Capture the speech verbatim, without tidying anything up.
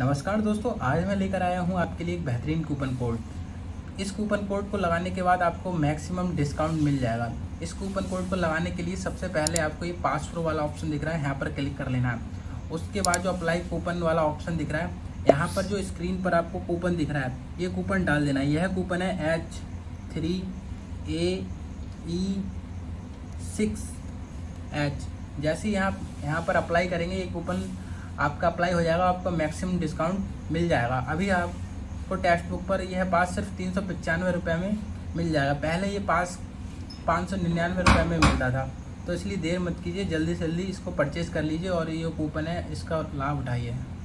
नमस्कार दोस्तों, आज मैं लेकर आया हूं आपके लिए एक बेहतरीन कूपन कोड। इस कूपन कोड को लगाने के बाद आपको मैक्सिमम डिस्काउंट मिल जाएगा। इस कूपन कोड को लगाने के लिए सबसे पहले आपको ये पाँच सौ वाला ऑप्शन दिख रहा है, यहाँ पर क्लिक कर लेना है। उसके बाद जो अप्लाई कूपन वाला ऑप्शन दिख रहा है, यहाँ पर जो स्क्रीन पर आपको कूपन दिख रहा है, ये कूपन डाल देना है। यह कूपन है H three A E six H. जैसे यहाँ यहाँ पर अप्लाई करेंगे, ये कूपन आपका अप्लाई हो जाएगा, आपको मैक्सिमम डिस्काउंट मिल जाएगा। अभी आपको टेक्स्ट बुक पर यह पास सिर्फ तीन सौ पचानवे रुपये में मिल जाएगा। पहले ये पास पाँच सौ निन्यानवे रुपये में मिलता था, तो इसलिए देर मत कीजिए, जल्दी से जल्दी इसको परचेज़ कर लीजिए और ये कूपन है, इसका लाभ उठाइए।